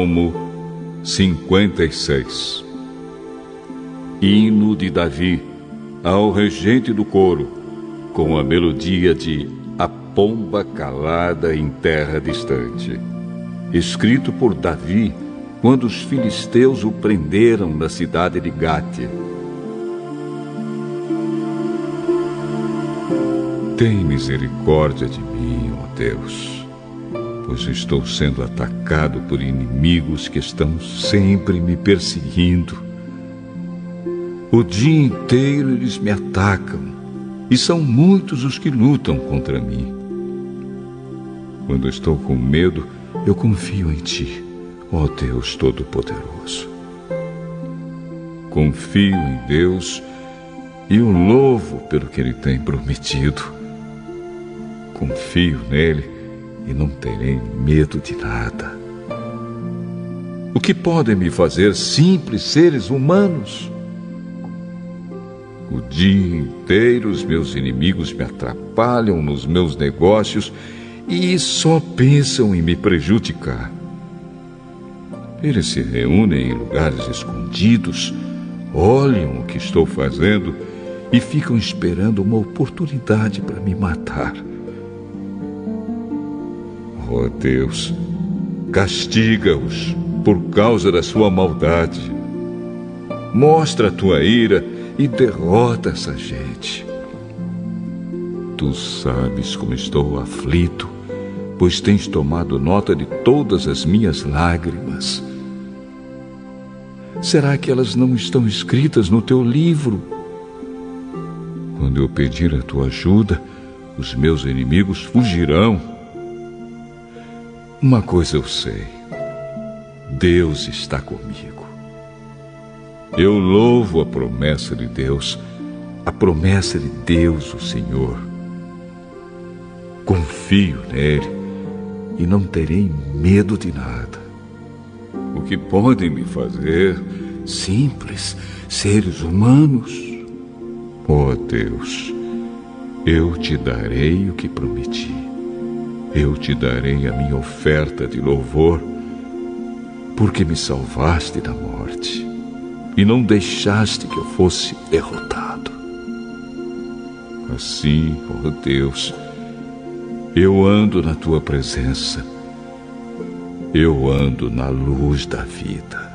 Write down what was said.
Salmo 56. Hino de Davi ao regente do coro, com a melodia de A Pomba Calada em Terra Distante. Escrito por Davi quando os filisteus o prenderam na cidade de Gate. Tem misericórdia de mim, ó Deus, pois estou sendo atacado por inimigos que estão sempre me perseguindo. O dia inteiro eles me atacam, e são muitos os que lutam contra mim. Quando estou com medo, eu confio em Ti, ó Deus Todo-Poderoso. Confio em Deus e o louvo pelo que Ele tem prometido. Confio nele e não terei medo de nada. O que podem me fazer simples seres humanos? O dia inteiro os meus inimigos me atrapalham nos meus negócios e só pensam em me prejudicar. Eles se reúnem em lugares escondidos, olham o que estou fazendo e ficam esperando uma oportunidade para me matar. Oh Deus, castiga-os por causa da sua maldade. Mostra a tua ira e derrota essa gente. Tu sabes como estou aflito, pois tens tomado nota de todas as minhas lágrimas. Será que elas não estão escritas no teu livro? Quando eu pedir a tua ajuda, os meus inimigos fugirão. Uma coisa eu sei: Deus está comigo. Eu louvo a promessa de Deus, a promessa de Deus, o Senhor. Confio nele e não terei medo de nada. O que podem me fazer simples seres humanos? Oh Deus, eu te darei o que prometi. Eu te darei a minha oferta de louvor, porque me salvaste da morte e não deixaste que eu fosse derrotado. Assim, ó Deus, eu ando na tua presença, eu ando na luz da vida.